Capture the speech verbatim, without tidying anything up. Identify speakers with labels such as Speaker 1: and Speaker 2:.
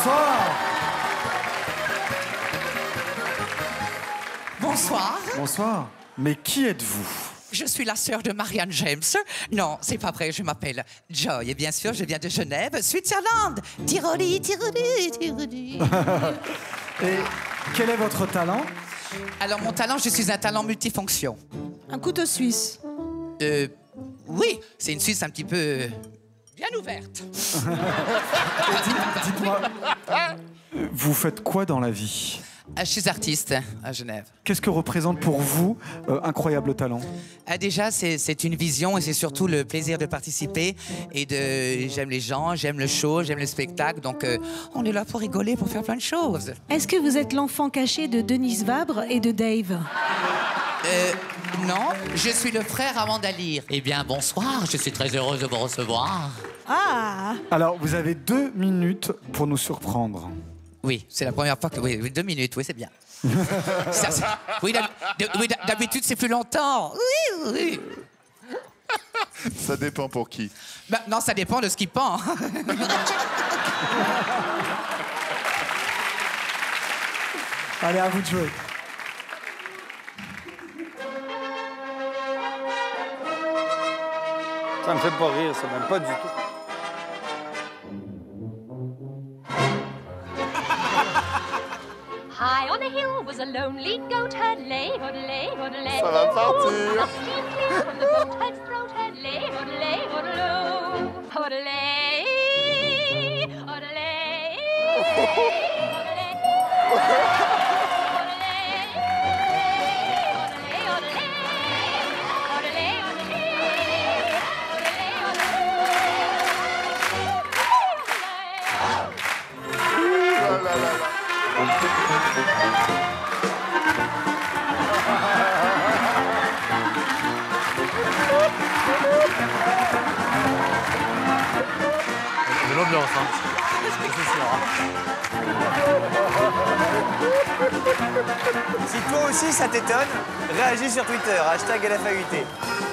Speaker 1: Bonsoir.
Speaker 2: Bonsoir.
Speaker 1: Bonsoir. Mais qui êtes-vous?
Speaker 2: Je suis la sœur de Marianne James. Non, c'est pas vrai, je m'appelle Joy. Et bien sûr, je viens de Genève, Switzerland. Tiroli, tiroli, tiroli.
Speaker 1: Et quel est votre talent?
Speaker 2: Alors, mon talent, je suis un talent multifonction.
Speaker 3: Un couteau suisse.
Speaker 2: Euh, oui, c'est une Suisse un petit peu euh, bien ouverte.
Speaker 1: Dites-moi, vous faites quoi dans la vie?
Speaker 2: Ah, je suis artiste à Genève.
Speaker 1: Qu'est-ce que représente pour vous euh, Incroyable Talent?
Speaker 2: Ah, déjà, c'est c'est une vision et c'est surtout le plaisir de participer. Et de j'aime les gens, j'aime le show, j'aime le spectacle. Donc, euh, on est là pour rigoler, pour faire plein de choses.
Speaker 3: Est-ce que vous êtes l'enfant caché de Denise Vabre et de Dave?
Speaker 2: Euh, non, je suis le frère Amanda Lear. Eh bien, bonsoir, je suis très heureuse de vous recevoir.
Speaker 3: Ah!
Speaker 1: Alors, vous avez deux minutes pour nous surprendre.
Speaker 2: Oui, c'est la première fois que... Oui, oui, deux minutes, oui, c'est bien. Ça, c'est- oui, d'hab- de- oui, d'hab- d'habitude, c'est plus longtemps. Oui, oui.
Speaker 4: Ça dépend pour qui.
Speaker 2: Ben, non, ça dépend de ce qu'il pend.
Speaker 1: Allez, à vous de jouer.
Speaker 5: Ça me fait pas rire, ça, même pas du tout.
Speaker 6: High on a hill was a lonely goat herd, lay, hoodlay, hoodlay.
Speaker 4: Ça va partir.
Speaker 6: Steam clear from the goat herd's throat, herd, lay, hoodlay, hoodlo. Hoodlay, hoodlay,
Speaker 5: De l'ambiance, hein. C'est sûr, hein.
Speaker 7: Si toi aussi ça t'étonne, réagis sur Twitter, hashtag L F A U T.